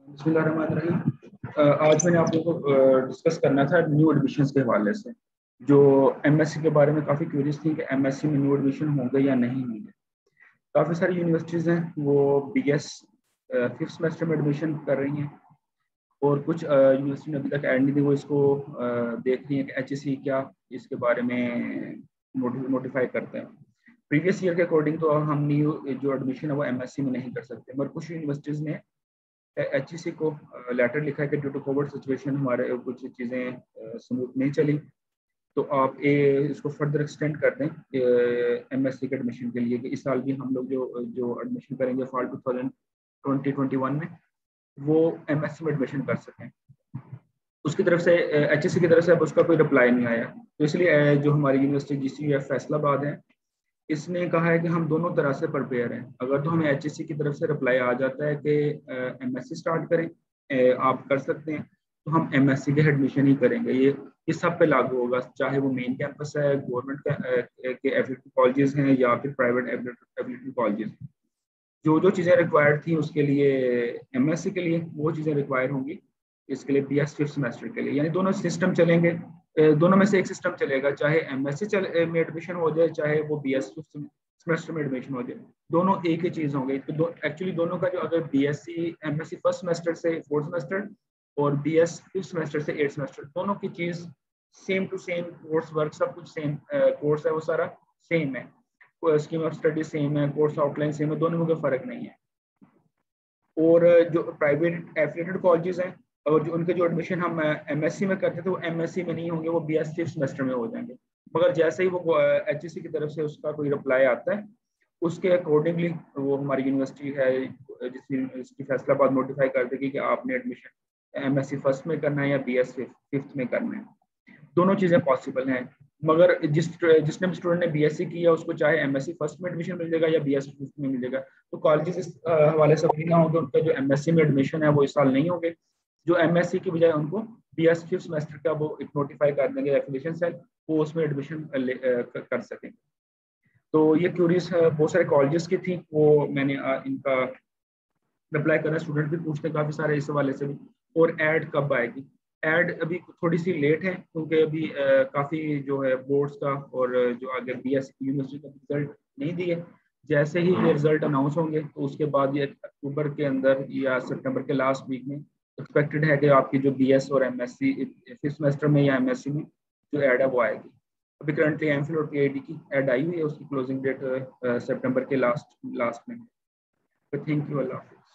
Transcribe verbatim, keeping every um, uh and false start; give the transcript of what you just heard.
बिस्मिल्लाहिर्रहमानिर्रहीम। अ, आज मैंने आप लोगों को डिस्कस करना था न्यू एडमिशन्स के हवाले से। जो एमएससी के बारे में काफ़ी क्यूरियस थी कि एमएससी में न्यू एडमिशन होंगे या नहीं होंगे। काफ़ी सारी यूनिवर्सिटीज़ हैं वो बीएस फिफ्थ सेमेस्टर में एडमिशन कर रही हैं, और कुछ यूनिवर्सिटी ने अभी तक ऐड नहीं दी, वो इसको अ, देख रही हैं कि एचईसी क्या इसके बारे में नोटिफाई करते हैं। प्रीवियस ईयर के अकॉर्डिंग तो हम न्यू जो एडमिशन है वो एमएससी में नहीं कर सकते, मगर कुछ यूनिवर्सिटीज़ ने एचईसी को लेटर लिखा है कि ड्यू टू कोविड सिचुएशन हमारे कुछ चीज़ें स्मूथ नहीं चली, तो आप ए इसको फर्दर एक्सटेंड कर दें एमएससी के एडमिशन के लिए, कि इस साल भी हम लोग जो जो एडमिशन करेंगे fall two thousand twenty twenty one में वो एमएससी में एडमिशन कर सकें। उसकी तरफ से एचईसी की तरफ से अब उसका कोई रिप्लाई नहीं आया, तो इसलिए जो हमारी यूनिवर्सिटी जीसीयू फैसलाबाद है, इसने कहा है कि हम दोनों तरह से प्रिपेयर हैं। अगर तो हमें एचईसी की तरफ से रिप्लाई आ जाता है कि एमएससी स्टार्ट करें, ए, आप कर सकते हैं, तो हम एमएससी के एडमिशन ही करेंगे। ये इस सब पे लागू होगा, चाहे वो मेन कैंपस है, गवर्नमेंट के एफिलिएटेड कॉलेजेस हैं या फिर प्राइवेट एफिलिएटेड कॉलेजेस। जो जो चीज़ें रिक्वायर्ड थी उसके लिए एमएससी के लिए वो चीज़ें रिक्वायर होंगी इसके लिए बीएस फिफ्थ सेमेस्टर के लिए, यानी दोनों सिस्टम चलेंगे। दोनों में से एक सिस्टम चलेगा, चाहे एमएससी चल में एडमिशन हो जाए चाहे वो बीएस फिफ्थ सेमेस्टर में एडमिशन हो जाए, दोनों एक ही चीज़ होंगे। तो दो, एक्चुअली दोनों का जो अगर बीएससी एमएससी फर्स्ट सेमेस्टर से फोर्थ सेमेस्टर और बीएस फिफ्थ सेमेस्टर से एट सेमेस्टर, दोनों की चीज़ same to same, course work सब कुछ सेम कोर्स है, वो सारा सेम है, स्कीम ऑफ स्टडी सेम है, कोर्स आउटलाइन सेम है, दोनों में कोई फर्क नहीं है। और जो प्राइवेट एफिलिएटेड कॉलेजेस हैं और जो उनके जो एडमिशन हम एमएससी में करते थे वो एमएससी में नहीं होंगे, वो बीएस फिफ्थ सेमेस्टर में हो जाएंगे। मगर जैसे ही वो एचईसी की तरफ से उसका कोई रिप्लाई आता है उसके अकॉर्डिंगली वो हमारी यूनिवर्सिटी है जिसकी फैसलाबाद नोटिफाई कर देगी कि आपने एडमिशन एमएससी फर्स्ट में करना है या बीएस फिफ्थ में करना है। दोनों चीज़ें पॉसिबल हैं, मगर जिस जिसने भी स्टूडेंट ने बीएससी किया उसको चाहे एमएससी फर्स्ट में एडमिशन मिल जाएगा या बीएससी फिफ्थ में मिल जाएगा। तो कॉलेजेस इस हवाले से वही ना होंगे, उनका जो एमएससी में एडमिशन है वो इस साल नहीं होंगे, जो एमएससी की बजाय उनको बीएस फिफ्थ सेमेस्टर का वो एक नोटिफाई कर देंगे एफिलिएशन सेल, वो उसमें एडमिशन कर सकेंगे। तो ये क्यूरीज बहुत सारे कॉलेजेस की थी, वो मैंने इनका रिप्लाई करना, स्टूडेंट भी पूछते काफ़ी सारे इस हवाले से भी। और ऐड कब आएगी? ऐड अभी थोड़ी सी लेट है क्योंकि अभी काफ़ी जो है बोर्ड्स का और जो आगे बीएस यूनिवर्सिटी का रिजल्ट नहीं दिए। जैसे ही ये रिजल्ट अनाउंस होंगे तो उसके बाद ये अक्टूबर के अंदर या सितंबर के लास्ट वीक में एक्सपेक्टेड है कि आपकी जो बीएस और एमएससी फिफ्थ सेमेस्टर में या एमएससी में जो ऐड है वो आएगी। अभी करंटली एमफिल और पीआईडी की ऐड आई हुई है, उसकी क्लोजिंग डेट सितंबर के लास्ट लास्ट में। Thank you, Allah.